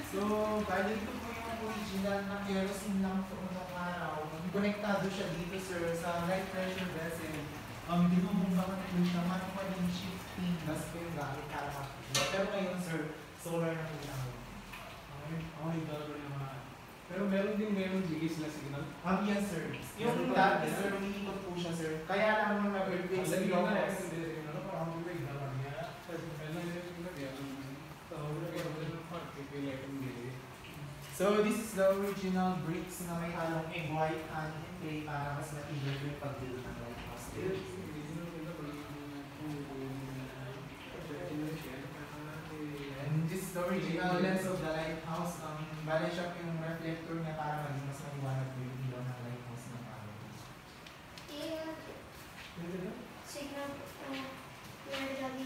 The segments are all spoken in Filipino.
So, bali ito po yung original na kerosene lang po noong araw. Konektado siya dito, sir, sa light pressure vessel. Hindi mo mong bakit po siya manually shifting gas po yung gamit para makikita. Pero ngayon, sir, solar na po siya. Okay, gagawin naman. Pero meron digis na signal. Yes, sir. Yung dati, sir, umiikot po siya, sir. Kaya lang nung nag-earthquake sa Ilocos. So, this is the original bricks na may halong egg white and clay para mas matibay yung pag-build ng lighthouse. And this is the original lens of the lighthouse. Bale siya po yung reflector niya para maging mas maliwanag po yung ilaw ng lighthouse na parang. Signal where lagi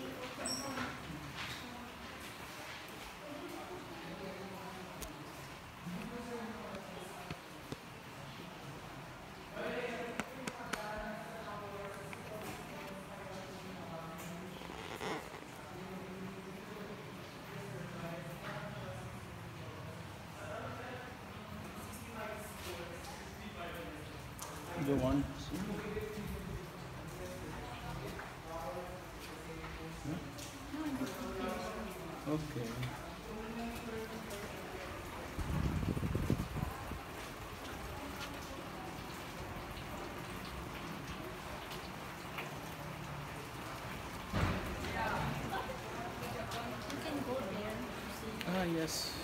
the one. Okay. you can go there. Ah, yes.